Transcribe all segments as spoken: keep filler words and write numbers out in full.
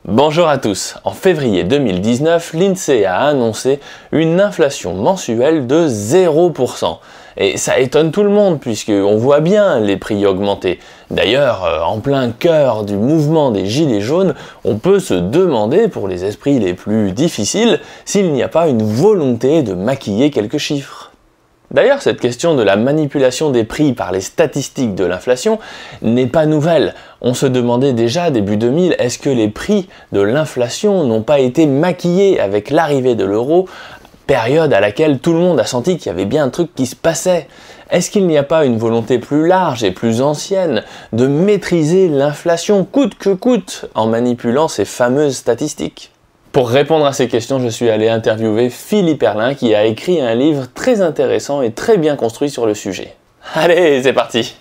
Bonjour à tous. En février deux mille dix-neuf, l'INSEE a annoncé une inflation mensuelle de zéro pour cent. Et ça étonne tout le monde puisqu'on voit bien les prix augmenter. D'ailleurs, en plein cœur du mouvement des Gilets jaunes, on peut se demander, pour les esprits les plus difficiles, s'il n'y a pas une volonté de maquiller quelques chiffres. D'ailleurs, cette question de la manipulation des prix par les statistiques de l'inflation n'est pas nouvelle. On se demandait déjà début deux mille, est-ce que les prix de l'inflation n'ont pas été maquillés avec l'arrivée de l'euro, période à laquelle tout le monde a senti qu'il y avait bien un truc qui se passait? Est-ce qu'il n'y a pas une volonté plus large et plus ancienne de maîtriser l'inflation coûte que coûte en manipulant ces fameuses statistiques? Pour répondre à ces questions, je suis allé interviewer Philippe Erlin qui a écrit un livre très intéressant et très bien construit sur le sujet. Allez, c'est parti!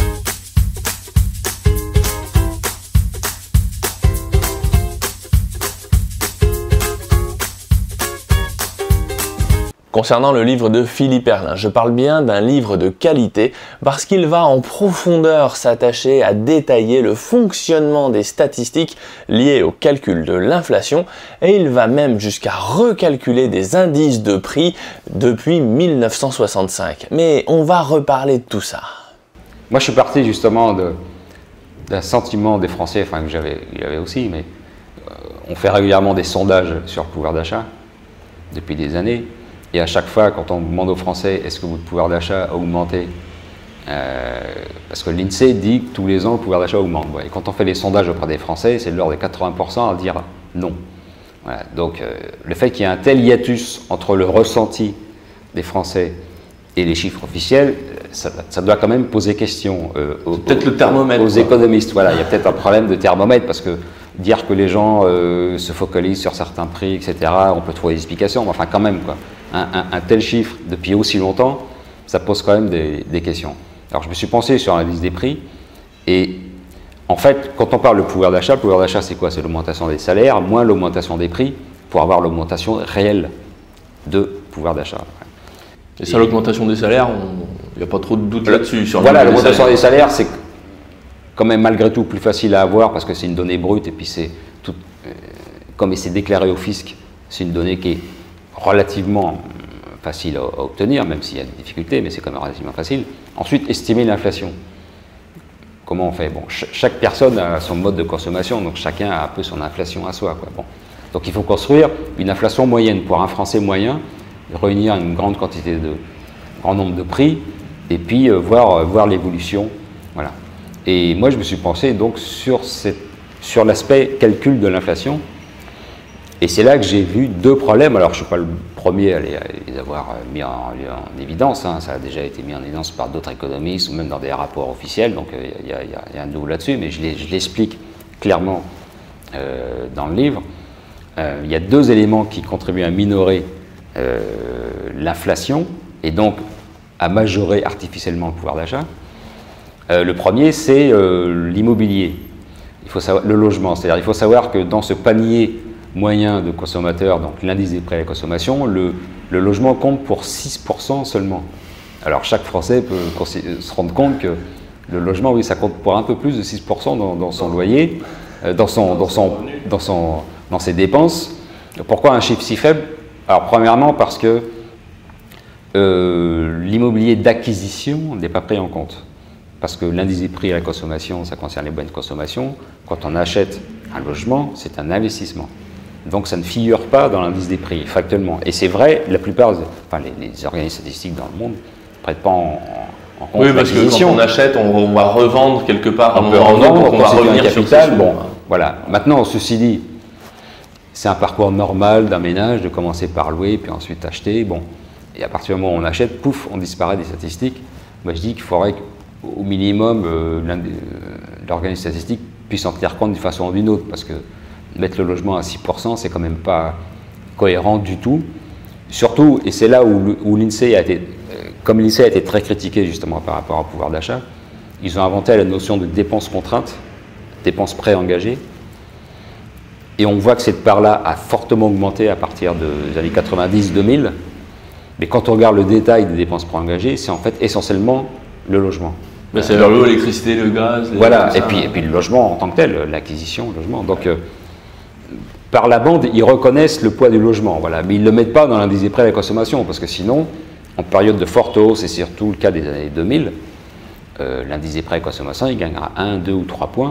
Concernant le livre de Philippe Erlin, je parle bien d'un livre de qualité parce qu'il va en profondeur s'attacher à détailler le fonctionnement des statistiques liées au calcul de l'inflation et il va même jusqu'à recalculer des indices de prix depuis mille neuf cent soixante-cinq. Mais on va reparler de tout ça. Moi je suis parti justement de, d'un sentiment des Français, enfin que j'avais, il y avait aussi, mais euh, on fait régulièrement des sondages sur le pouvoir d'achat depuis des années. Et à chaque fois, quand on demande aux Français, est-ce que votre pouvoir d'achat a augmenté, euh, parce que l'INSEE dit que tous les ans, le pouvoir d'achat augmente. Et quand on fait les sondages auprès des Français, c'est de l'ordre de quatre-vingts pour cent à dire non. Voilà. Donc, euh, le fait qu'il y ait un tel hiatus entre le ressenti des Français et les chiffres officiels, ça, ça doit quand même poser question euh, aux, peut-être le thermomètre, aux économistes. Voilà, il y a peut-être un problème de thermomètre, parce que dire que les gens euh, se focalisent sur certains prix, et cetera, on peut trouver des explications, mais enfin quand même, quoi. Un, un, un tel chiffre depuis aussi longtemps, ça pose quand même des, des questions. Alors je me suis pensé sur l'indice des prix et en fait, quand on parle de pouvoir d'achat, le pouvoir d'achat c'est quoi? C'est l'augmentation des salaires moins l'augmentation des prix pour avoir l'augmentation réelle de pouvoir d'achat. Et ça, l'augmentation des salaires, il n'y a pas trop de doute là-dessus. Voilà, l'augmentation des salaires, c'est quand même malgré tout plus facile à avoir parce que c'est une donnée brute et puis c'est tout, euh, comme c'est déclaré au fisc, c'est une donnée qui est relativement facile à obtenir, même s'il y a des difficultés, mais c'est quand même relativement facile. Ensuite, estimer l'inflation. Comment on fait? Bon, ch chaque personne a son mode de consommation, donc chacun a un peu son inflation à soi, quoi. Bon. Donc il faut construire une inflation moyenne pour un Français moyen, réunir une grande quantité de, grand nombre de prix, et puis euh, voir, euh, voir l'évolution. Voilà. Et moi, je me suis pensé donc sur, cette, sur l'aspect calcul de l'inflation. Et c'est là que j'ai vu deux problèmes. Alors, je ne suis pas le premier à les, à les avoir mis en, en évidence. Hein. Ça a déjà été mis en évidence par d'autres économistes ou même dans des rapports officiels. Donc, il y, y, y a un nouveau là-dessus. Mais je l'explique clairement euh, dans le livre. Euh, il y a deux éléments qui contribuent à minorer euh, l'inflation et donc à majorer artificiellement le pouvoir d'achat. Euh, le premier, c'est euh, l'immobilier. Il faut savoir le logement. C'est-à-dire, il faut savoir que dans ce panier moyen de consommateurs, donc l'indice des prix à la consommation, le, le logement compte pour six pour cent seulement. Alors chaque Français peut se rendre compte que le logement, oui, ça compte pour un peu plus de six pour cent dans, dans son loyer, euh, dans, son, dans, son, dans, son, dans ses dépenses. Pourquoi un chiffre si faible? Alors premièrement parce que euh, l'immobilier d'acquisition n'est pas pris en compte. Parce que l'indice des prix à la consommation, ça concerne les biens de consommation. Quand on achète un logement, c'est un investissement. Donc ça ne figure pas dans l'indice des prix, factuellement. Et c'est vrai, la plupart, enfin les, les organismes statistiques dans le monde ne prêtent pas en, en compte. Oui, parce que quand on achète, on, on va revendre quelque part. On peut revendre, on va revenir un capital. Bon, voilà. Maintenant, ceci dit, c'est un parcours normal d'un ménage de commencer par louer, puis ensuite acheter. Bon, et à partir du moment où on achète, pouf, on disparaît des statistiques. Moi, je dis qu'il faudrait qu'au minimum, euh, l'organisme statistique puisse en tenir compte d'une façon ou d'une autre, parce que mettre le logement à six pour cent, c'est quand même pas cohérent du tout. Surtout, et c'est là où, où l'INSEE a été, comme l'INSEE a été très critiqué justement par rapport au pouvoir d'achat, ils ont inventé la notion de dépenses contraintes, dépenses préengagées, et on voit que cette part-là a fortement augmenté à partir des années quatre-vingt-dix deux mille, mais quand on regarde le détail des dépenses préengagées, c'est en fait essentiellement le logement. Ben c'est l'eau, l'électricité, le gaz. Voilà, et puis, et puis le logement en tant que tel, l'acquisition, le logement. Donc, euh, par la bande, ils reconnaissent le poids du logement, voilà. Mais ils ne le mettent pas dans l'indice des prix à la consommation, parce que sinon, en période de forte hausse, et c'est surtout le cas des années deux mille, euh, l'indice des prix à la consommation, il gagnera un, deux ou trois points,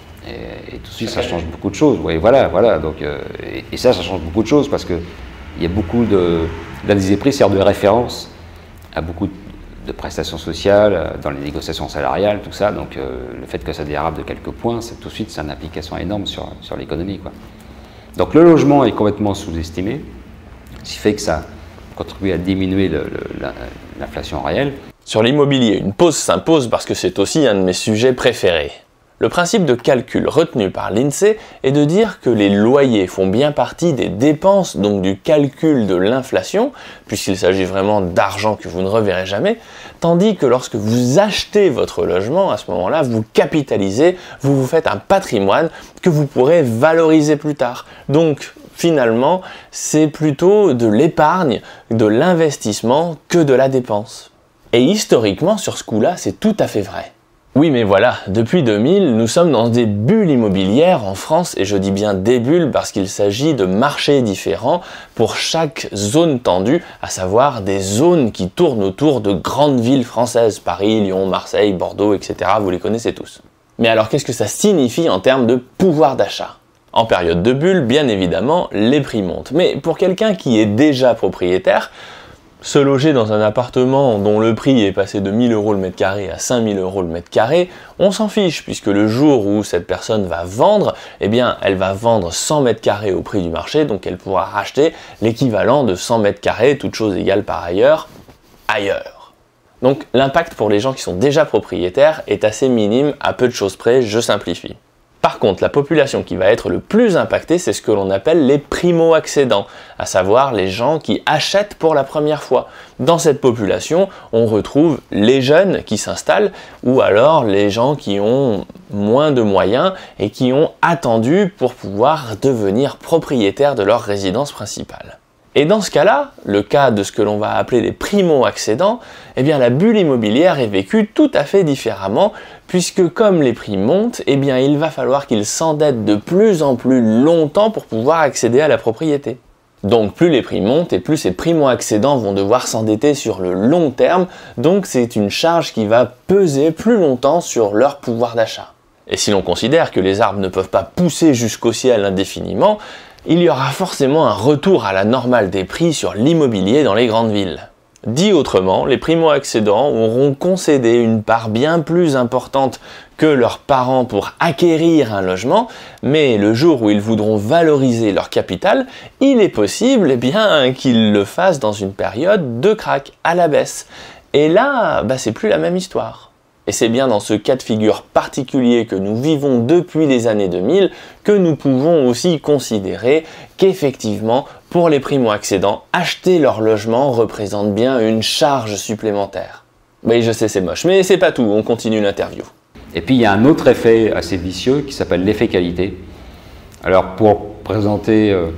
et, et tout de suite, ça change beaucoup de choses. Oui, voilà, voilà. Donc, euh, et, et ça, ça change beaucoup de choses, parce qu'il y a beaucoup de... L'indice des prix sert de référence à beaucoup de prestations sociales, dans les négociations salariales, tout ça. Donc, euh, le fait que ça dérape de quelques points, c'est tout de suite, c'est une implication énorme sur, sur l'économie, quoi. Donc le logement est complètement sous-estimé, ce qui fait que ça contribue à diminuer l'inflation réelle. Sur l'immobilier, une pause s'impose parce que c'est aussi un de mes sujets préférés. Le principe de calcul retenu par l'INSEE est de dire que les loyers font bien partie des dépenses, donc du calcul de l'inflation, puisqu'il s'agit vraiment d'argent que vous ne reverrez jamais, tandis que lorsque vous achetez votre logement, à ce moment-là, vous capitalisez, vous vous faites un patrimoine que vous pourrez valoriser plus tard. Donc, finalement, c'est plutôt de l'épargne, de l'investissement que de la dépense. Et historiquement, sur ce coup-là, c'est tout à fait vrai. Oui, mais voilà, depuis deux mille, nous sommes dans des bulles immobilières en France, et je dis bien des bulles parce qu'il s'agit de marchés différents pour chaque zone tendue, à savoir des zones qui tournent autour de grandes villes françaises, Paris, Lyon, Marseille, Bordeaux, et cetera. Vous les connaissez tous. Mais alors, qu'est-ce que ça signifie en termes de pouvoir d'achat ? En période de bulle, bien évidemment, les prix montent. Mais pour quelqu'un qui est déjà propriétaire, se loger dans un appartement dont le prix est passé de mille euros le mètre carré à cinq mille euros le mètre carré, on s'en fiche, puisque le jour où cette personne va vendre, eh bien, elle va vendre cent mètres carrés au prix du marché, donc elle pourra racheter l'équivalent de cent mètres carrés, toutes choses égales par ailleurs, ailleurs. Donc l'impact pour les gens qui sont déjà propriétaires est assez minime, à peu de choses près, je simplifie. Par contre, la population qui va être le plus impactée, c'est ce que l'on appelle les primo-accédants, à savoir les gens qui achètent pour la première fois. Dans cette population, on retrouve les jeunes qui s'installent, ou alors les gens qui ont moins de moyens et qui ont attendu pour pouvoir devenir propriétaires de leur résidence principale. Et dans ce cas-là, le cas de ce que l'on va appeler les primo-accédants, eh bien la bulle immobilière est vécue tout à fait différemment, puisque comme les prix montent, eh bien il va falloir qu'ils s'endettent de plus en plus longtemps pour pouvoir accéder à la propriété. Donc plus les prix montent et plus ces primo-accédants vont devoir s'endetter sur le long terme, donc c'est une charge qui va peser plus longtemps sur leur pouvoir d'achat. Et si l'on considère que les arbres ne peuvent pas pousser jusqu'au ciel indéfiniment, il y aura forcément un retour à la normale des prix sur l'immobilier dans les grandes villes. Dit autrement, les primo-accédants auront concédé une part bien plus importante que leurs parents pour acquérir un logement, mais le jour où ils voudront valoriser leur capital, il est possible eh bien, qu'ils le fassent dans une période de krach, à la baisse. Et là, bah, c'est plus la même histoire. Et c'est bien dans ce cas de figure particulier que nous vivons depuis les années deux mille que nous pouvons aussi considérer qu'effectivement, pour les primo-accédants, acheter leur logement représente bien une charge supplémentaire. Oui, je sais, c'est moche, mais c'est pas tout, on continue l'interview. Et puis il y a un autre effet assez vicieux qui s'appelle l'effet qualité. Alors pour présenter... Euh,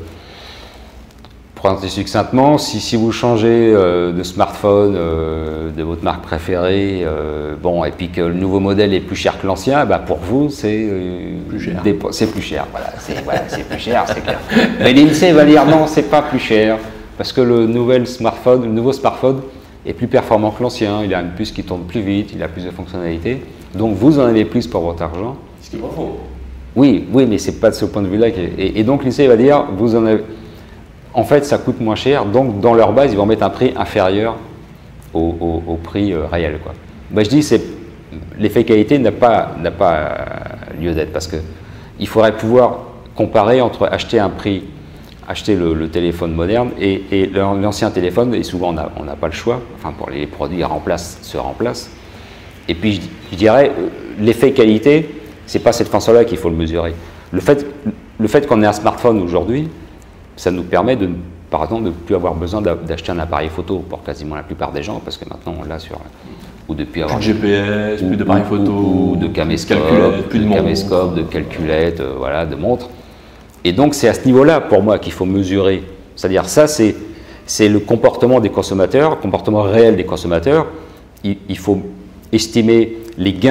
Pour présenter succinctement, si, si vous changez euh, de smartphone, euh, de votre marque préférée, euh, bon, et puis que le nouveau modèle est plus cher que l'ancien, bah pour vous, c'est euh, plus cher. C'est plus cher, voilà, c'est voilà, plus cher, c'est clair. Mais l'INSEE va dire non, c'est pas plus cher, parce que le nouvel smartphone, le nouveau smartphone est plus performant que l'ancien, il a une puce qui tourne plus vite, il a plus de fonctionnalités, donc vous en avez plus pour votre argent. Ce qui est pas faux. Oui, oui, mais c'est pas de ce point de vue-là. Et, et donc l'INSEE va dire, vous en avez... En fait, ça coûte moins cher, donc dans leur base, ils vont mettre un prix inférieur au, au, au prix euh, réel, quoi. Ben, je dis, c'est l'effet qualité n'a pas, n'a pas euh, lieu d'être, parce qu'il faudrait pouvoir comparer entre acheter un prix, acheter le, le téléphone moderne et, et l'ancien téléphone, et souvent on n'a pas le choix, enfin pour les produits remplacent, se remplacent. Et puis je, je dirais, l'effet qualité, c'est pas cette façon-là qu'il faut le mesurer. Le fait, le fait qu'on ait un smartphone aujourd'hui, ça nous permet, de, par exemple, de ne plus avoir besoin d'acheter un appareil photo pour quasiment la plupart des gens, parce que maintenant on l'a sur... Ou depuis avoir plus de G P S, ou, plus d'appareil photo, ou, ou de caméscope, plus de, de caméscope, de calculette, euh, voilà, de montre. Et donc c'est à ce niveau-là, pour moi, qu'il faut mesurer. C'est-à-dire ça, c'est le comportement des consommateurs, le comportement réel des consommateurs. Il, il faut estimer les gains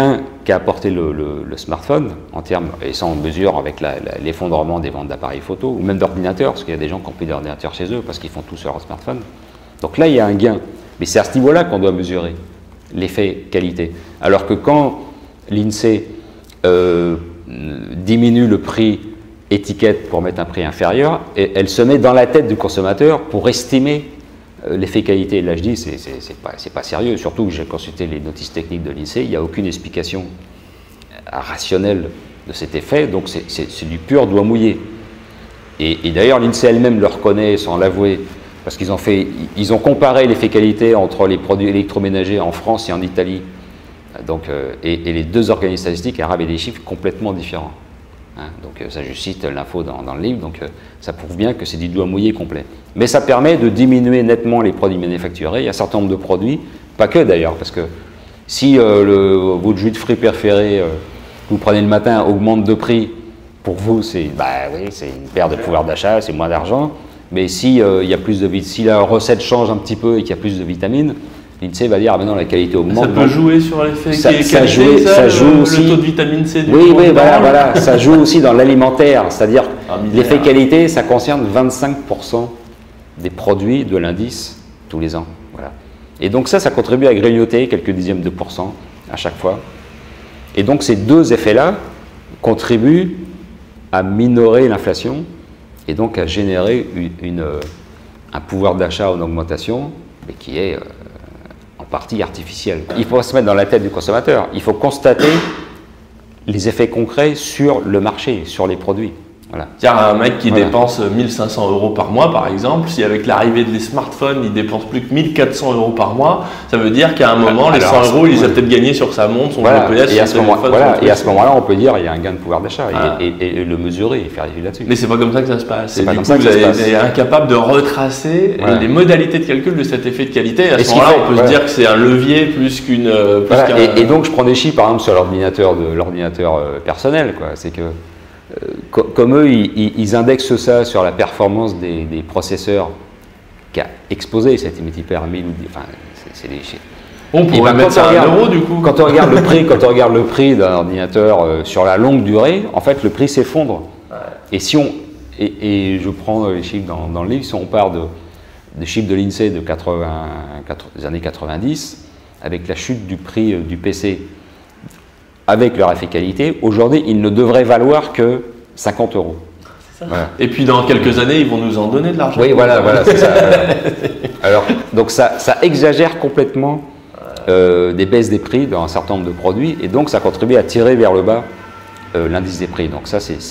qu'a apporté le, le, le smartphone, en termes, et ça on mesure avec l'effondrement des ventes d'appareils photo, ou même d'ordinateurs, parce qu'il y a des gens qui ont plus d'ordinateurs chez eux, parce qu'ils font tout sur leur smartphone. Donc là, il y a un gain. Mais c'est à ce niveau-là qu'on doit mesurer l'effet qualité. Alors que quand l'INSEE euh, diminue le prix étiquette pour mettre un prix inférieur, et elle se met dans la tête du consommateur pour estimer l'effet qualité. Là, je dis, c'est pas, pas sérieux. Surtout que j'ai consulté les notices techniques de l'INSEE, il n'y a aucune explication rationnelle de cet effet, donc c'est du pur doigt mouillé. Et, et d'ailleurs, l'INSEE elle-même le reconnaît sans l'avouer, parce qu'ils ont fait, ils ont comparé l'effet qualité entre les produits électroménagers en France et en Italie, donc, euh, et, et les deux organismes statistiques arabes et des chiffres complètement différents. Hein, donc ça, je cite l'info dans, dans le livre, donc euh, ça prouve bien que c'est du doigt mouillé complet. Mais ça permet de diminuer nettement les produits manufacturés. Il y a un certain nombre de produits, pas que d'ailleurs, parce que si euh, le, votre jus de fruits préféré, euh, vous prenez le matin, augmente de prix, pour vous, c'est bah, oui, c'est une perte de pouvoir d'achat, c'est moins d'argent. Mais si, euh, il y a plus de, si la recette change un petit peu et qu'il y a plus de vitamines, l'INSEE va dire, ah ben non, la qualité augmente. Ça peut jouer sur l'effet qualité, ça, joue, ça, ça joue le, aussi, le taux de vitamine C du oui, oui, voilà, voilà, ça joue aussi dans l'alimentaire, c'est-à-dire ah, l'effet qualité, ça concerne vingt-cinq pour cent des produits de l'indice tous les ans. Voilà. Et donc ça, ça contribue à grignoter quelques dixièmes de pourcent à chaque fois. Et donc ces deux effets-là contribuent à minorer l'inflation et donc à générer une, une, un pouvoir d'achat en augmentation, mais qui est euh, en partie artificiel. Il faut se mettre dans la tête du consommateur, il faut constater les effets concrets sur le marché, sur les produits. Voilà. Il y a un mec qui voilà. dépense mille cinq cents euros par mois, par exemple. Si avec l'arrivée des smartphones, il dépense plus que mille quatre cents euros par mois, ça veut dire qu'à un moment, alors, les cent euros, il les a peut-être gagnés sur sa montre, son voilà. G P S, et à son ce moment, téléphone. voilà. Et à ce moment-là, on peut dire qu'il y a un gain de pouvoir d'achat ah. et, et, et le mesurer et faire des là-dessus. Mais c'est pas comme ça que ça se passe. C'est pas du comme coup, ça que vous ça se passe. êtes incapable de retracer voilà. les modalités de calcul de cet effet de qualité. Et à et ce moment-là, on peut voilà. se dire que c'est un levier plus qu'une. Voilà. Qu et, et donc, je prends des chiffres, par exemple, sur l'ordinateur de l'ordinateur euh, personnel, quoi. C'est que Euh, comme eux, ils, ils indexent ça sur la performance des, des processeurs qui a explosé, cette hyper mille, enfin, c'est des chiffres. On pourrait ben, mettre ça à un euro du coup. Quand on regarde le prix, quand on regarde le prix d'un ordinateur euh, sur la longue durée, en fait, le prix s'effondre. Ouais. Et si on, et, et je prends les chiffres dans, dans le livre, si on part de, des chiffres de l'INSEE de quatre-vingts, des années quatre-vingt-dix, avec la chute du prix euh, du P C. Avec leur effet qualité, aujourd'hui, ils ne devraient valoir que cinquante euros. Voilà. Et puis dans quelques années, ils vont nous en donner de l'argent. Oui, voilà, voilà, c'est ça. Alors, donc ça, ça exagère complètement euh, des baisses des prix dans un certain nombre de produits, et donc ça contribue à tirer vers le bas euh, l'indice des prix. Donc ça, c'est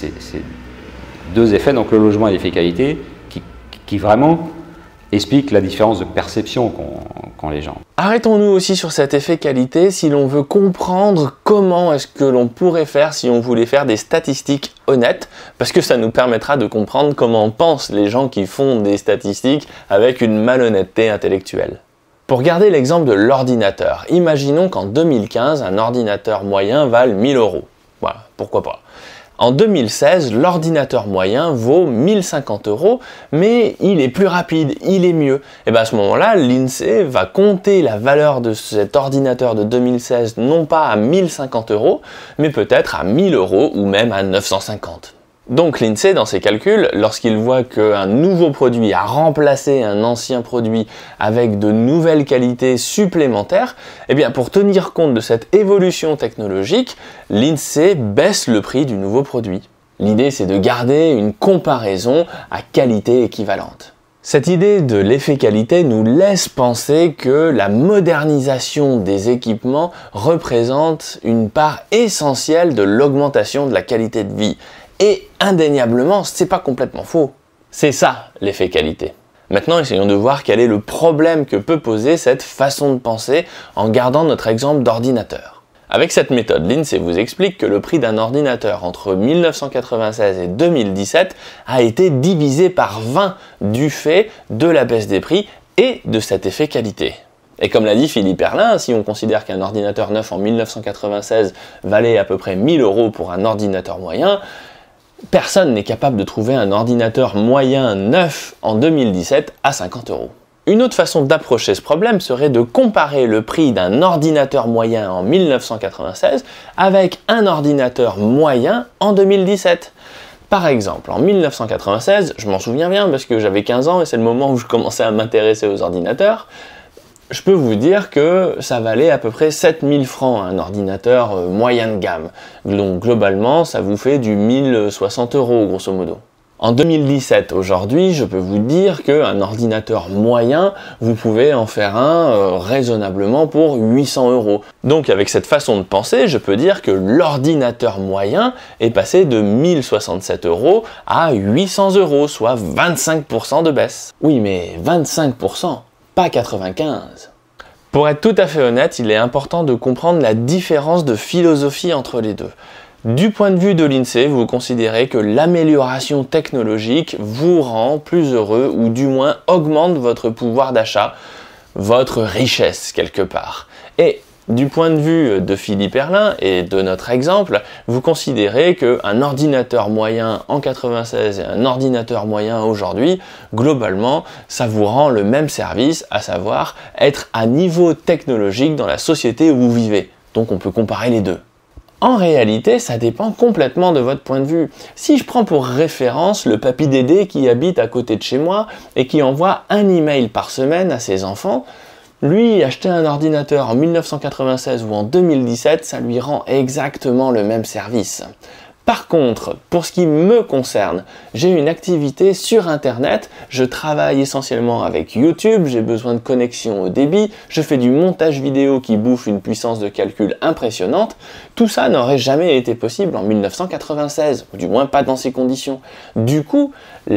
deux effets, donc le logement et l'effet qualité, qui, qui vraiment explique la différence de perception qu'ont qu'ont les gens. Arrêtons-nous aussi sur cet effet qualité si l'on veut comprendre comment est-ce que l'on pourrait faire si on voulait faire des statistiques honnêtes, parce que ça nous permettra de comprendre comment pensent les gens qui font des statistiques avec une malhonnêteté intellectuelle. Pour garder l'exemple de l'ordinateur, imaginons qu'en deux mille quinze, un ordinateur moyen vale mille euros. Voilà, pourquoi pas. En deux mille seize, l'ordinateur moyen vaut mille cinquante euros, mais il est plus rapide, il est mieux. Et bien à ce moment-là, l'INSEE va compter la valeur de cet ordinateur de deux mille seize non pas à mille cinquante euros, mais peut-être à mille euros ou même à neuf cent cinquante. Donc l'INSEE, dans ses calculs, lorsqu'il voit qu'un nouveau produit a remplacé un ancien produit avec de nouvelles qualités supplémentaires, eh bien pour tenir compte de cette évolution technologique, l'INSEE baisse le prix du nouveau produit. L'idée, c'est de garder une comparaison à qualité équivalente. Cette idée de l'effet qualité nous laisse penser que la modernisation des équipements représente une part essentielle de l'augmentation de la qualité de vie. Et indéniablement, c'est pas complètement faux. C'est ça, l'effet qualité. Maintenant, essayons de voir quel est le problème que peut poser cette façon de penser en gardant notre exemple d'ordinateur. Avec cette méthode, l'INSEE vous explique que le prix d'un ordinateur entre mille neuf cent quatre-vingt-seize et deux mille dix-sept a été divisé par vingt du fait de la baisse des prix et de cet effet qualité. Et comme l'a dit Philippe Erlin, si on considère qu'un ordinateur neuf en mille neuf cent quatre-vingt-seize valait à peu près mille euros pour un ordinateur moyen, personne n'est capable de trouver un ordinateur moyen neuf en deux mille dix-sept à cinquante euros. Une autre façon d'approcher ce problème serait de comparer le prix d'un ordinateur moyen en mille neuf cent quatre-vingt-seize avec un ordinateur moyen en deux mille dix-sept. Par exemple, en mille neuf cent quatre-vingt-seize, je m'en souviens bien parce que j'avais quinze ans et c'est le moment où je commençais à m'intéresser aux ordinateurs, je peux vous dire que ça valait à peu près sept mille francs un ordinateur euh, moyen de gamme. Donc globalement, ça vous fait du mille soixante euros grosso modo. En deux mille dix-sept, aujourd'hui, je peux vous dire qu'un ordinateur moyen, vous pouvez en faire un euh, raisonnablement pour huit cents euros. Donc avec cette façon de penser, je peux dire que l'ordinateur moyen est passé de mille soixante-sept euros à huit cents euros, soit vingt-cinq pour cent de baisse. Oui, mais vingt-cinq pour cent, pas quatre-vingt-quinze. Pour être tout à fait honnête, il est important de comprendre la différence de philosophie entre les deux. Du point de vue de l'INSEE, vous considérez que l'amélioration technologique vous rend plus heureux ou du moins augmente votre pouvoir d'achat, votre richesse quelque part. Et du point de vue de Philippe Herrlin et de notre exemple, vous considérez qu'un ordinateur moyen en quatre-vingt-seize et un ordinateur moyen aujourd'hui, globalement, ça vous rend le même service, à savoir être à niveau technologique dans la société où vous vivez. Donc on peut comparer les deux. En réalité, ça dépend complètement de votre point de vue. Si je prends pour référence le papy Dédé qui habite à côté de chez moi et qui envoie un email par semaine à ses enfants, lui, acheter un ordinateur en mille neuf cent quatre-vingt-seize ou en deux mille dix-sept, ça lui rend exactement le même service. Par contre, pour ce qui me concerne, j'ai une activité sur Internet, je travaille essentiellement avec YouTube, j'ai besoin de connexion au débit, je fais du montage vidéo qui bouffe une puissance de calcul impressionnante. Tout ça n'aurait jamais été possible en mille neuf cent quatre-vingt-seize, ou du moins pas dans ces conditions. Du coup,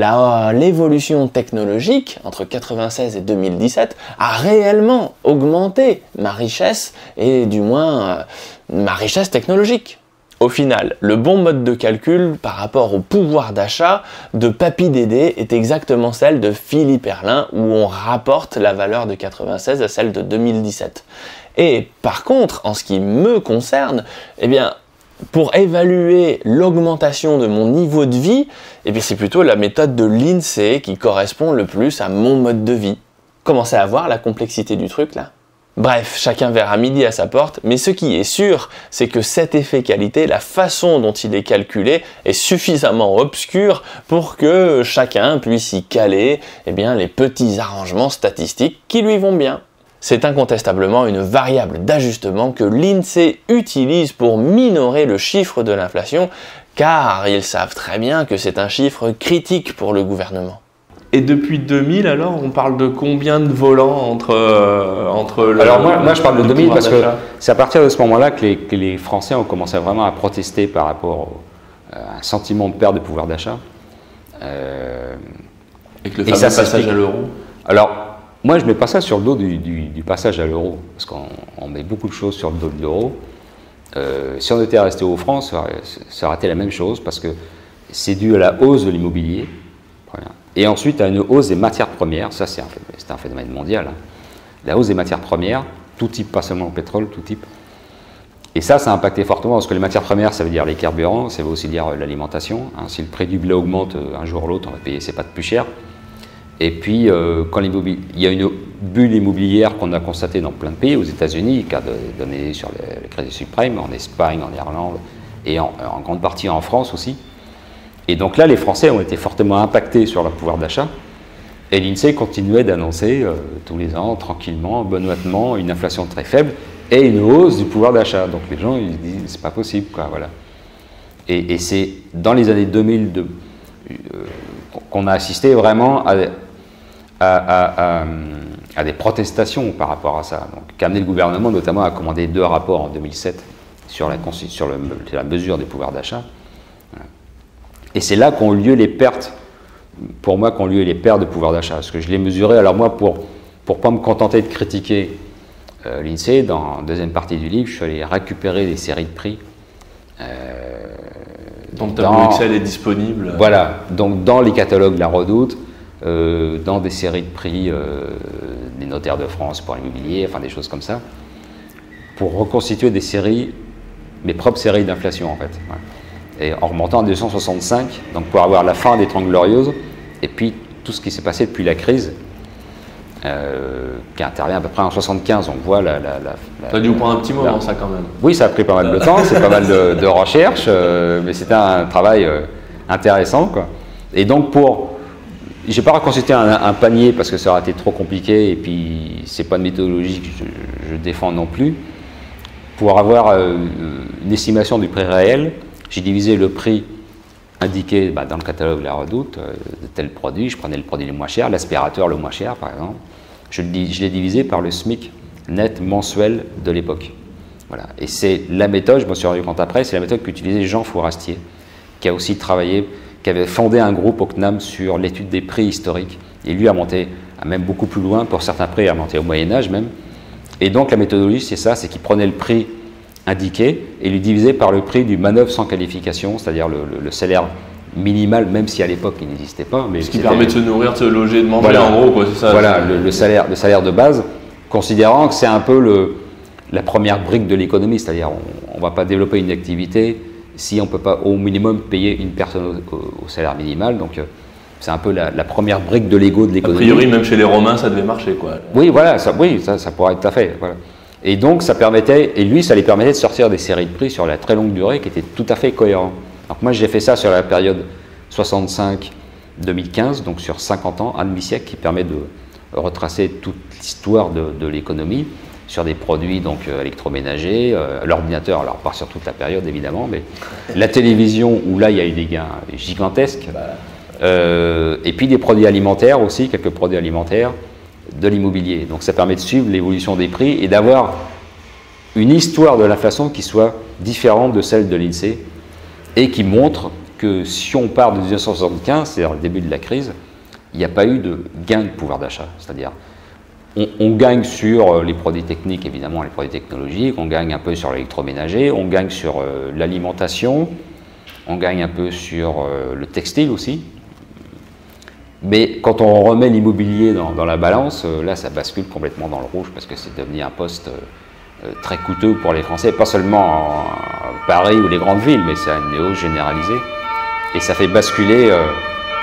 l'évolution technologique entre quatre-vingt-seize et deux mille dix-sept a réellement augmenté ma richesse, et du moins euh, ma richesse technologique. Au final, le bon mode de calcul par rapport au pouvoir d'achat de papy Dédé est exactement celle de Philippe Herrlin où on rapporte la valeur de quatre-vingt-seize à celle de deux mille dix-sept. Et par contre, en ce qui me concerne, eh bien, pour évaluer l'augmentation de mon niveau de vie, eh bien, c'est plutôt la méthode de l'INSEE qui correspond le plus à mon mode de vie. Commencez à voir la complexité du truc là. Bref, chacun verra midi à sa porte, mais ce qui est sûr, c'est que cet effet qualité, la façon dont il est calculé, est suffisamment obscur pour que chacun puisse y caler eh bien, les petits arrangements statistiques qui lui vont bien. C'est incontestablement une variable d'ajustement que l'INSEE utilise pour minorer le chiffre de l'inflation, car ils savent très bien que c'est un chiffre critique pour le gouvernement. Et depuis deux mille, alors, on parle de combien de volants entre, euh, entre le... Alors moi, moi je parle de deux mille parce que c'est à partir de ce moment-là que les, que les Français ont commencé vraiment à protester par rapport au, à un sentiment de perte de pouvoir d'achat. Euh, Avec le fameux ça, passage à l'euro. Alors, moi je ne mets pas ça sur le dos du, du, du passage à l'euro, parce qu'on met beaucoup de choses sur le dos de l'euro. Euh, si on était resté au franc, ça aurait, ça aurait été la même chose, parce que c'est dû à la hausse de l'immobilier. Voilà. Et ensuite à une hausse des matières premières, ça c'est un, un phénomène mondial, hein. La hausse des matières premières, tout type, pas seulement le pétrole, tout type. Et ça, ça a impacté fortement, parce que les matières premières, ça veut dire les carburants, ça veut aussi dire l'alimentation, hein. Si le prix du blé augmente un jour ou l'autre, on va payer ses pâtes plus cher. Et puis, euh, quand il y a une bulle immobilière qu'on a constatée dans plein de pays, aux États-Unis, qui a donné sur le, le crédit suprême, en Espagne, en Irlande, et en, en grande partie en France aussi. Et donc là, les Français ont été fortement impactés sur leur pouvoir d'achat. Et l'INSEE continuait d'annoncer euh, tous les ans, tranquillement, benoîtement, une inflation très faible et une hausse du pouvoir d'achat. Donc les gens, ils se disent, c'est pas possible, quoi, voilà. Et, et c'est dans les années deux mille deux euh, qu'on a assisté vraiment à, à, à, à, à des protestations par rapport à ça. Donc, qu'a amené le gouvernement, notamment, à commander deux rapports en deux mille sept sur la, sur le, la mesure des pouvoirs d'achat. Voilà. Et c'est là qu'ont lieu les pertes, pour moi, qu'ont lieu les pertes de pouvoir d'achat. Parce que je l'ai mesuré, alors moi, pour ne pas me contenter de critiquer euh, l'INSEE, dans la deuxième partie du livre, je suis allé récupérer des séries de prix. Euh, donc, le tableau Excel est disponible. Voilà, donc dans les catalogues de la Redoute, euh, dans des séries de prix euh, des notaires de France pour l'immobilier, enfin des choses comme ça, pour reconstituer des séries, mes propres séries d'inflation en fait. Voilà. Et en remontant à deux cent soixante-cinq, donc pour avoir la fin des Trente Glorieuses, et puis tout ce qui s'est passé depuis la crise. euh, qui intervient à peu près en soixante-quinze. On voit la... la, la, la ça a dû prendre un petit moment, la... ça, quand même. Oui, ça a pris pas mal de temps, c'est pas mal de, de recherche, euh, mais c'était un travail euh, intéressant, quoi. Et donc, pour... J'ai pas reconstitué un, un panier parce que ça aurait été trop compliqué et puis c'est pas une méthodologie que je, je défends non plus. Pour avoir euh, une estimation du prix réel, j'ai divisé le prix indiqué bah, dans le catalogue La Redoute euh, de tel produit. Je prenais le produit le moins cher, l'aspirateur le moins cher par exemple. Je, je l'ai divisé par le SMIC net mensuel de l'époque. Voilà. Et c'est la méthode, je me suis rendu compte après, c'est la méthode qu'utilisait Jean Fourastier, qui a aussi travaillé, qui avait fondé un groupe au C N A M sur l'étude des prix historiques. Et lui a monté à même beaucoup plus loin, pour certains prix, il a monté au Moyen-Âge même. Et donc la méthodologie, c'est ça, c'est qu'il prenait le prix indiqué et lui divisait par le prix du manœuvre sans qualification, c'est-à-dire le, le, le salaire minimal, même si à l'époque il n'existait pas. Mais ce qui permet de se nourrir, de se loger, de manger, voilà, en gros, quoi, c'est ça. Voilà, le, le, salaire, le salaire de base, considérant que c'est un peu le, la première brique de l'économie, c'est-à-dire on ne va pas développer une activité si on ne peut pas au minimum payer une personne au, au, au salaire minimal. Donc euh, c'est un peu la, la première brique de l'ego de l'économie. A priori, même chez les Romains, ça devait marcher, quoi. Oui, voilà, ça, oui, ça, ça pourrait être tout à fait. Voilà. Et donc, ça permettait, et lui, ça lui permettait de sortir des séries de prix sur la très longue durée qui étaient tout à fait cohérents. Donc moi, j'ai fait ça sur la période soixante-cinq deux mille quinze, donc sur cinquante ans, un demi-siècle, qui permet de retracer toute l'histoire de, de l'économie sur des produits donc euh, électroménagers, euh, l'ordinateur, alors pas sur toute la période évidemment, mais la télévision, où là, il y a eu des gains gigantesques. Euh, et puis des produits alimentaires aussi, quelques produits alimentaires, de l'immobilier. Donc ça permet de suivre l'évolution des prix et d'avoir une histoire de l'inflation qui soit différente de celle de l'INSEE et qui montre que si on part de mille neuf cent soixante-quinze, c'est-à-dire le début de la crise, il n'y a pas eu de gain de pouvoir d'achat. C'est-à-dire on, on gagne sur les produits techniques, évidemment les produits technologiques, on gagne un peu sur l'électroménager, on gagne sur euh, l'alimentation, on gagne un peu sur euh, le textile aussi. Mais quand on remet l'immobilier dans, dans la balance, euh, là ça bascule complètement dans le rouge parce que c'est devenu un poste euh, très coûteux pour les Français, pas seulement à Paris ou les grandes villes, mais c'est une hausse généralisée. Et ça fait basculer, euh,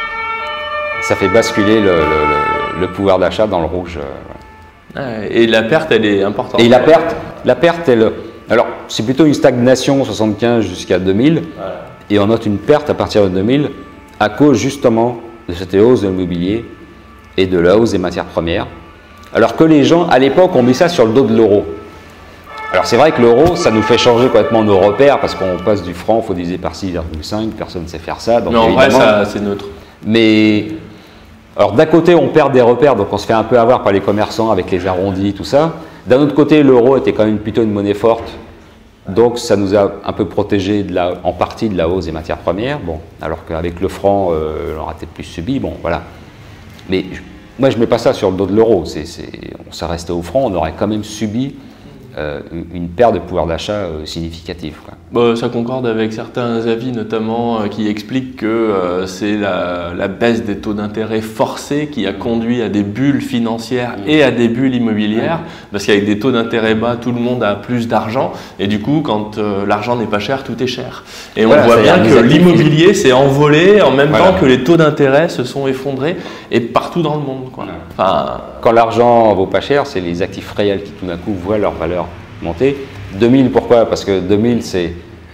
ça fait basculer le, le, le, le pouvoir d'achat dans le rouge. Euh. Et la perte, elle est importante. Et la perte, la perte elle, alors c'est plutôt une stagnation soixante-quinze jusqu'à deux mille, voilà. Et on note une perte à partir de deux mille à cause justement de cette hausse de l'immobilier et de la hausse des matières premières, alors que les gens, à l'époque, ont mis ça sur le dos de l'euro. Alors c'est vrai que l'euro, ça nous fait changer complètement nos repères, parce qu'on passe du franc, il faut diviser par six virgule cinq, personne ne sait faire ça. Donc mais en vrai, ça, c'est neutre. Mais, alors d'un côté, on perd des repères, donc on se fait un peu avoir par les commerçants avec les arrondis, tout ça. D'un autre côté, l'euro était quand même plutôt une monnaie forte, donc ça nous a un peu protégé de la, en partie de la hausse des matières premières, bon, alors qu'avec le franc, euh, on aurait peut-être plus subi, bon voilà. Mais je, moi je ne mets pas ça sur le dos de l'euro, on s'est resté au franc, on aurait quand même subi euh, une perte de pouvoir d'achat euh, significative. Quoi. Bah, ça concorde avec certains avis notamment euh, qui expliquent que euh, c'est la, la baisse des taux d'intérêt forcés qui a conduit à des bulles financières et à des bulles immobilières, parce qu'avec des taux d'intérêt bas, tout le monde a plus d'argent et du coup quand euh, l'argent n'est pas cher, tout est cher. Et voilà, on voit bien que l'immobilier s'est envolé en même voilà. temps que les taux d'intérêt se sont effondrés et partout dans le monde. Quoi. Enfin, quand l'argent vaut pas cher, c'est les actifs réels qui tout d'un coup voient leur valeur monter. deux mille, pourquoi? Parce que deux mille, c'est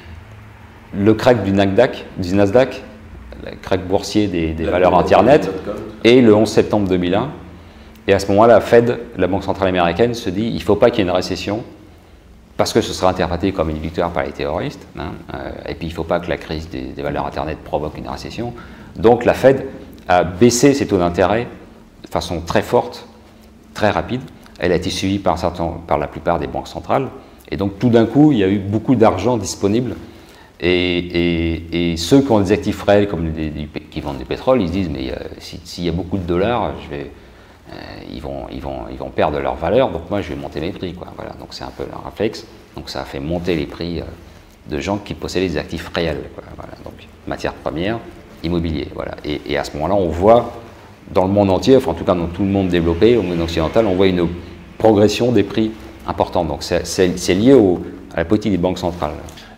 le crack du Nasdaq, du Nasdaq, le crack boursier des, des valeurs Internet, et le onze septembre deux mille un. Et à ce moment-là, la Fed, la Banque centrale américaine, se dit il ne faut pas qu'il y ait une récession, parce que ce sera interprété comme une victoire par les terroristes, hein, euh, et puis il ne faut pas que la crise des, des valeurs Internet provoque une récession. Donc la Fed a baissé ses taux d'intérêt de façon très forte, très rapide. Elle a été suivie par, certain, par la plupart des banques centrales. Et donc tout d'un coup, il y a eu beaucoup d'argent disponible. Et, et, et ceux qui ont des actifs réels, comme les, les, qui vendent du pétrole, ils se disent, mais euh, s'il si y a beaucoup de dollars, je vais, euh, ils, vont, ils, vont, ils vont perdre leur valeur, donc moi je vais monter mes prix. Quoi. Voilà, donc c'est un peu un réflexe. Donc ça a fait monter les prix euh, de gens qui possédaient des actifs réels. Quoi. Voilà, donc matières premières, immobilier. Voilà. Et, et à ce moment-là, on voit dans le monde entier, enfin en tout cas dans tout le monde développé, au monde occidental, on voit une progression des prix importante. Donc c'est lié au, à la politique des banques centrales.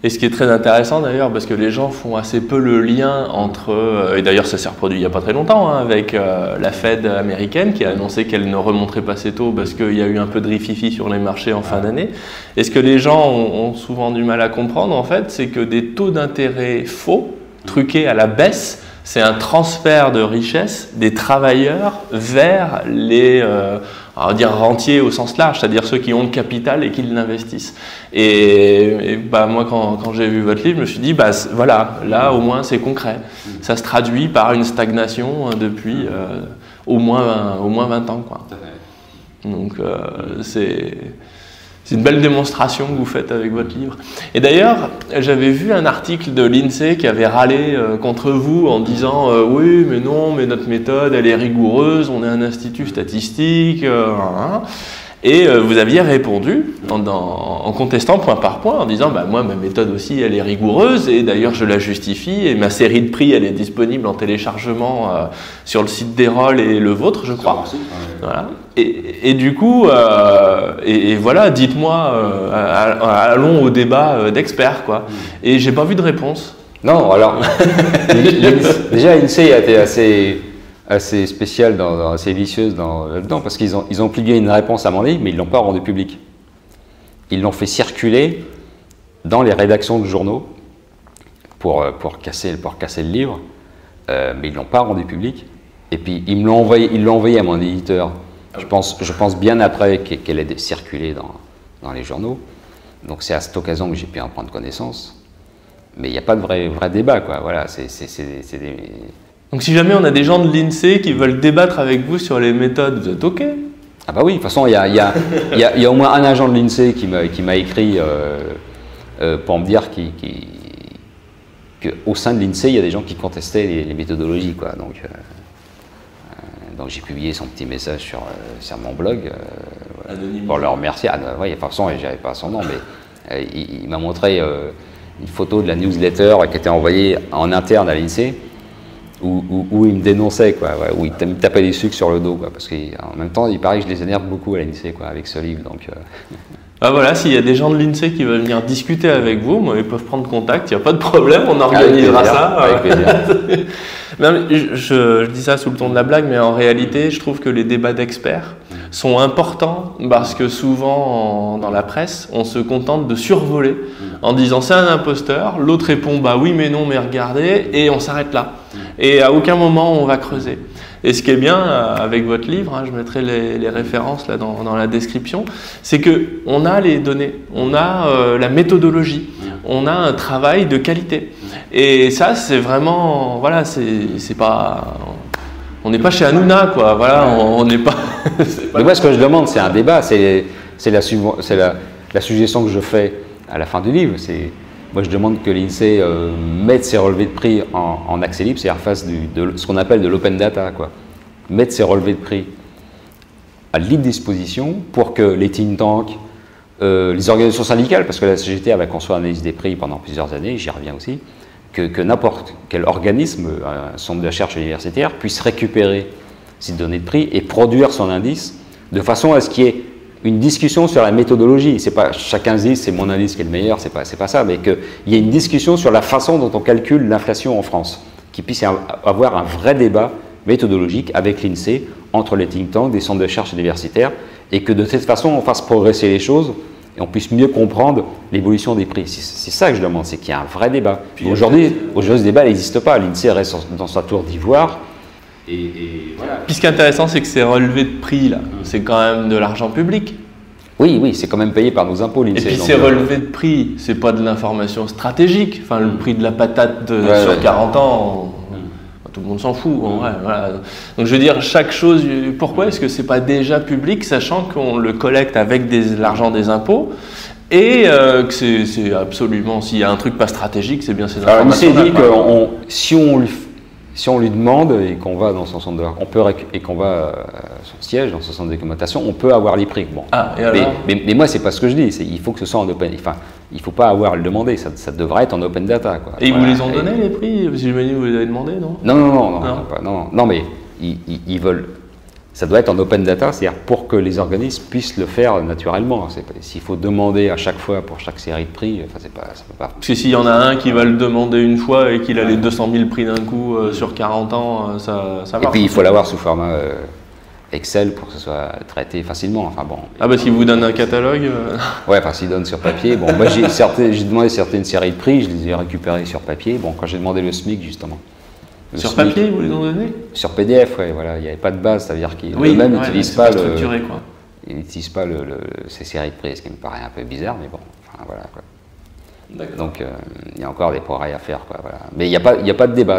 Et ce qui est très intéressant d'ailleurs, parce que les gens font assez peu le lien entre, euh, et d'ailleurs ça s'est reproduit il n'y a pas très longtemps, hein, avec euh, la Fed américaine qui a annoncé qu'elle ne remonterait pas ses taux parce qu'il y a eu un peu de rififi sur les marchés en fin d'année. Et ce que les gens ont, ont souvent du mal à comprendre en fait, c'est que des taux d'intérêt faux, truqués à la baisse, c'est un transfert de richesse des travailleurs vers les euh, on va dire rentiers au sens large, c'est-à-dire ceux qui ont le capital et qui l'investissent. Et, et bah, moi, quand, quand j'ai vu votre livre, je me suis dit, bah, voilà, là au moins c'est concret. Ça se traduit par une stagnation depuis euh, au, moins, au moins vingt ans. Quoi. Donc euh, c'est... C'est une belle démonstration que vous faites avec votre livre. Et d'ailleurs, j'avais vu un article de l'INSEE qui avait râlé euh, contre vous en disant euh, « Oui, mais non, mais notre méthode, elle est rigoureuse, on est un institut statistique. Euh, » Et euh, vous aviez répondu en, en, en contestant point par point, en disant bah, « Moi, ma méthode aussi, elle est rigoureuse, et d'ailleurs, je la justifie, et ma série de prix, elle est disponible en téléchargement euh, sur le site d'Erol et le vôtre, je crois. » Voilà. Et, et du coup, euh, et, et voilà, dites-moi, euh, allons au débat euh, d'experts, quoi. Et j'ai pas vu de réponse. Non, alors, déjà, l'INSEE a été assez... assez spéciale, dans, dans, assez vicieuse là-dedans, parce qu'ils ont, ils ont plié une réponse à mon livre, mais ils ne l'ont pas rendu public. Ils l'ont fait circuler dans les rédactions de journaux pour, pour, casser, pour casser le livre, euh, mais ils ne l'ont pas rendu public. Et puis, ils me l'ont envoyé, ils l'ont envoyé à mon éditeur, je pense, je pense bien après qu'elle ait circulé dans, dans les journaux. Donc, c'est à cette occasion que j'ai pu en prendre connaissance. Mais il n'y a pas de vrai, vrai débat, quoi. Voilà, c'est des... Donc si jamais on a des gens de l'INSEE qui veulent débattre avec vous sur les méthodes, vous êtes OK? Ah bah oui, de toute façon, il y a, y a, y a, y a au moins un agent de l'INSEE qui m'a écrit euh, euh, pour me dire qu'au sein de l'INSEE, il y a des gens qui contestaient les, les méthodologies, quoi. Donc, euh, euh, donc j'ai publié son petit message sur, euh, sur mon blog euh, voilà, pour le remercier. Ah, bah, ouais, de toute façon, je n'avais pas son nom, mais euh, il, il m'a montré euh, une photo de la newsletter qui était envoyée en interne à l'INSEE. Où, où, où il me dénonçait, quoi, ouais, où il me tapait des sucres sur le dos, quoi, parce qu'en même temps, il paraît que je les énerve beaucoup à l'INSEE, quoi, avec ce livre. Donc, euh... ah voilà, s'il y a des gens de l'INSEE qui veulent venir discuter avec vous, moi, ils peuvent prendre contact, il n'y a pas de problème, on organisera avec plaisir, ça. Avec plaisir. Non, mais je, je, je dis ça sous le ton de la blague, mais en réalité, je trouve que les débats d'experts sont importants parce que souvent, en, dans la presse, on se contente de survoler en disant c'est un imposteur, l'autre répond bah oui mais non mais regardez, et on s'arrête là. Et à aucun moment on va creuser. Et ce qui est bien avec votre livre, hein, je mettrai les, les références là dans, dans la description, c'est qu'on a les données, on a euh, la méthodologie, on a un travail de qualité. Et ça c'est vraiment, voilà, c'est pas... On n'est pas chez Hanouna, quoi. Voilà, on n'est pas. Mais moi, ce que je demande, c'est un débat. C'est la, la, la suggestion que je fais à la fin du livre. Moi, je demande que l'INSEE euh, mette ses relevés de prix en, en accès libre, c'est-à-dire face du, de ce qu'on appelle de l'open data, quoi. Mettre ses relevés de prix à libre disposition pour que les think tanks, euh, les organisations syndicales, parce que la C G T avait construit une analyse des prix pendant plusieurs années, j'y reviens aussi. Que, que n'importe quel organisme, un centre de recherche universitaire, puisse récupérer ces données de prix et produire son indice de façon à ce qu'il y ait une discussion sur la méthodologie. C'est pas chacun se dit c'est mon indice qui est le meilleur, c'est pas, c'est pas ça, mais qu'il y ait une discussion sur la façon dont on calcule l'inflation en France, qu'il puisse y avoir un vrai débat méthodologique avec l'INSEE, entre les think tanks, des centres de recherche universitaires, et que de cette façon on fasse progresser les choses et on puisse mieux comprendre l'évolution des prix. C'est ça que je demande, c'est qu'il y ait un vrai débat. Aujourd'hui, aujourd'hui, ce débat n'existe pas. L'INSEE reste dans sa tour d'ivoire. Et, et voilà. Puis ce qui est intéressant, c'est que ces relevés de prix, là, c'est quand même de l'argent public. Oui, oui, c'est quand même payé par nos impôts, l'INSEE. Et puis ces relevés de prix, c'est pas de l'information stratégique. Enfin, le prix de la patate de, ouais, sur ouais. quarante ans, on, tout le monde s'en fout. En vrai, voilà. Donc je veux dire, chaque chose, pourquoi est-ce que c'est pas déjà public, sachant qu'on le collecte avec l'argent des impôts et euh, que c'est absolument, s'il y a un truc pas stratégique, c'est bien ces informations. Alors, il s'est dit que on, si, on lui, si on lui demande et qu'on va dans son centre de, on peut et qu'on va à son siège, dans son centre de documentation, on peut avoir les prix. Bon. Ah, et alors mais, mais, mais moi, c'est pas ce que je dis. Il faut que ce soit en open. Enfin, il faut pas avoir à le demander. Ça, ça devrait être en open data, quoi. Et voilà. Ils vous les ont donné les prix? Si je me dis, vous les avez demandé, non? Non, non, non, non, non, non, pas, non, non, mais ils, ils, ils veulent. ça doit être en open data, c'est-à-dire pour que les organismes puissent le faire naturellement. S'il faut demander à chaque fois pour chaque série de prix, enfin, c'est pas, ça peut pas. Parce que s'il y en a un qui va le demander une fois et qu'il a les deux cent mille prix d'un coup euh, sur quarante ans, euh, ça, ça marche. Et puis il faut l'avoir sous format euh, Excel pour que ce soit traité facilement. Enfin, bon. Ah bah s'il vous donne un catalogue euh... Ouais, enfin s'il donne sur papier. Bon, moi j'ai demandé certaines séries de prix, je les ai récupérées sur papier. Bon, quand j'ai demandé le SMIC justement. Le sur SMIC, papier, vous les ont donné? Sur P D F, ouais, voilà, il n'y avait pas de base, ça veut dire qu'ils oui, eux-mêmes ouais, n'utilisent pas, pas, pas le, quoi. ils n'utilisent pas le, le, ces séries de prix, ce qui me paraît un peu bizarre, mais bon, enfin, voilà quoi. Donc euh, il y a encore des progrès à faire, quoi. Voilà. Mais il n'y a pas, il n'y a pas de débat.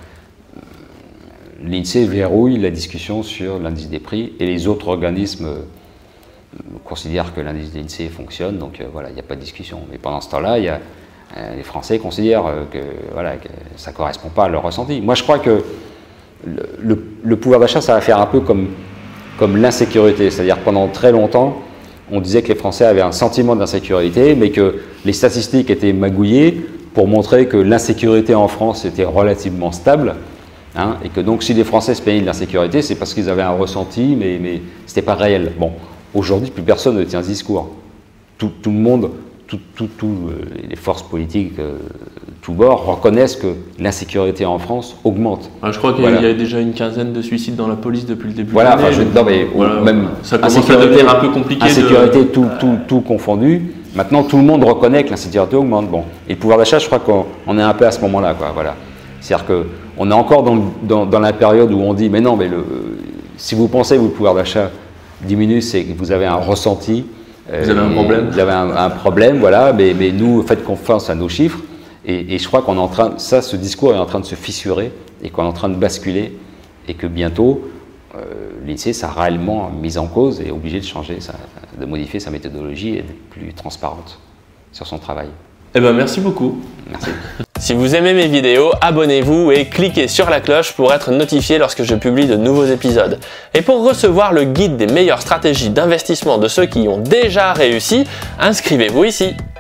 L'INSEE verrouille la discussion sur l'indice des prix et les autres organismes euh, considèrent que l'indice de l'INSEE fonctionne, donc euh, voilà, il n'y a pas de discussion. Mais pendant ce temps-là, il y a euh, les Français considèrent euh, que, voilà, que ça ne correspond pas à leur ressenti. Moi, je crois que le, le, le pouvoir d'achat, ça va faire un peu comme, comme l'insécurité. C'est-à-dire pendant très longtemps, on disait que les Français avaient un sentiment d'insécurité, mais que les statistiques étaient magouillées pour montrer que l'insécurité en France était relativement stable. Hein, et que donc si les Français se plaignaient de l'insécurité, c'est parce qu'ils avaient un ressenti, mais, mais ce n'était pas réel. Bon, aujourd'hui, plus personne ne tient ce discours. Tout, tout le monde, tout, tout, tout, euh, les forces politiques, euh, tous bords, reconnaissent que l'insécurité en France augmente. Ah, je crois qu'il voilà. y a déjà une quinzaine de suicides dans la police depuis le début voilà, de l'année. Enfin, non, mais voilà, même ça commence à devenir un peu compliqué. Insécurité, de... tout, tout, tout confondu. Maintenant, tout le monde reconnaît que l'insécurité augmente. Bon. Et le pouvoir d'achat, je crois qu'on est un peu à ce moment-là, quoi. Voilà. C'est-à-dire qu'on est encore dans, dans, dans la période où on dit, mais non, mais le, si vous pensez que le pouvoir d'achat diminue, c'est que vous avez un ressenti. Vous avez un problème. Vous avez un, un problème, voilà, mais, mais nous, faites confiance à nos chiffres. Et, et je crois qu'on est en train, ça, ce discours est en train de se fissurer et qu'on est en train de basculer et que bientôt, euh, l'INSEE sera réellement mise en cause et obligé de changer, sa, de modifier sa méthodologie et d'être plus transparente sur son travail. Eh ben, merci beaucoup. Merci. Si vous aimez mes vidéos, abonnez-vous et cliquez sur la cloche pour être notifié lorsque je publie de nouveaux épisodes. Et pour recevoir le guide des meilleures stratégies d'investissement de ceux qui ont déjà réussi, inscrivez-vous ici.